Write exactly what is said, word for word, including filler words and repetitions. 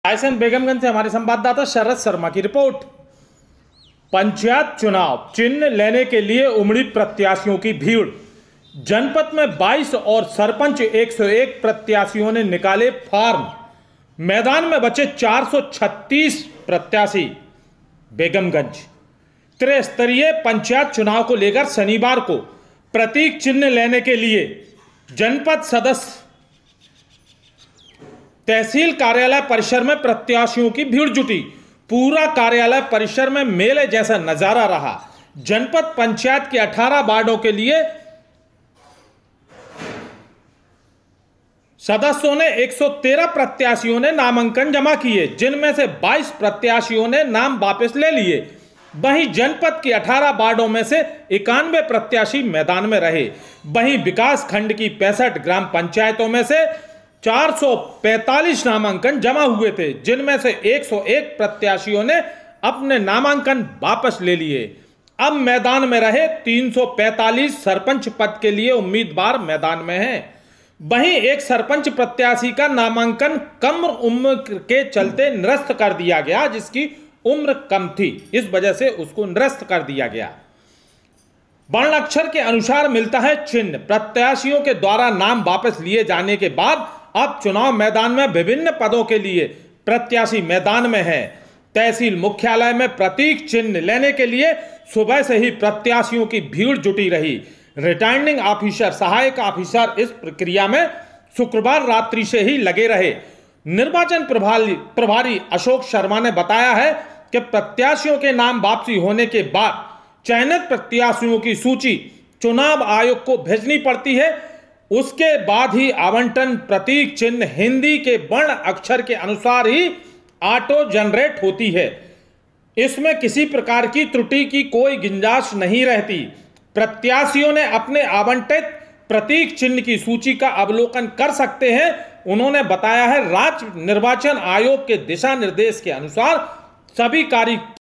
रायसेन बेगमगंज से हमारे संवाददाता शरद शर्मा की रिपोर्ट। पंचायत चुनाव चिन्ह लेने के लिए उमड़ी प्रत्याशियों की भीड़। जनपद में बाईस और सरपंच एक सौ एक प्रत्याशियों ने निकाले फॉर्म। मैदान में बचे चार सौ छत्तीस प्रत्याशी। बेगमगंज त्रिस्तरीय पंचायत चुनाव को लेकर शनिवार को प्रतीक चिन्ह लेने के लिए जनपद सदस्य तहसील कार्यालय परिसर में प्रत्याशियों की भीड़ जुटी। पूरा कार्यालय परिसर में मेले जैसा नजारा रहा। जनपद पंचायत के अठारह वार्डों के लिए सदस्यों ने एक सौ तेरह प्रत्याशियों ने नामांकन जमा किए, जिनमें से बाईस प्रत्याशियों ने नाम वापस ले लिए। वहीं जनपद के अठारह वार्डों में से इक्यानवे प्रत्याशी मैदान में रहे। वहीं विकास खंड की पैंसठ ग्राम पंचायतों में से चार सौ पैंतालीस नामांकन जमा हुए थे, जिनमें से एक सौ एक प्रत्याशियों ने अपने नामांकन वापस ले लिए। अब मैदान में रहे तीन सौ पैंतालीस सरपंच पद के लिए उम्मीदवार मैदान में हैं। वहीं एक सरपंच प्रत्याशी का नामांकन कम उम्र के चलते निरस्त कर दिया गया, जिसकी उम्र कम थी, इस वजह से उसको निरस्त कर दिया गया। वर्ण अक्षर के अनुसार मिलता है चिन्ह। प्रत्याशियों के द्वारा नाम वापस लिए जाने के बाद अब चुनाव मैदान में विभिन्न पदों के लिए प्रत्याशी मैदान में हैं। तहसील मुख्यालय में प्रतीक चिन्ह लेने के लिए सुबह से ही प्रत्याशियों की भीड़ जुटी रही। रिटर्निंग ऑफिसर, सहायक ऑफिसर इस प्रक्रिया में शुक्रवार रात्रि से ही लगे रहे। निर्वाचन प्रभारी प्रभारी अशोक शर्मा ने बताया है कि प्रत्याशियों के नाम वापसी होने के बाद चयनित प्रत्याशियों की सूची चुनाव आयोग को भेजनी पड़ती है। उसके बाद ही आवंटन प्रतीक चिन्ह हिंदी के वर्ण अक्षर के अनुसार ही ऑटो जनरेट होती है। इसमें किसी प्रकार की त्रुटि की कोई गुंजाइश नहीं रहती। प्रत्याशियों ने अपने आवंटित प्रतीक चिन्ह की सूची का अवलोकन कर सकते हैं। उन्होंने बताया है, राज्य निर्वाचन आयोग के दिशा निर्देश के अनुसार सभी कार्य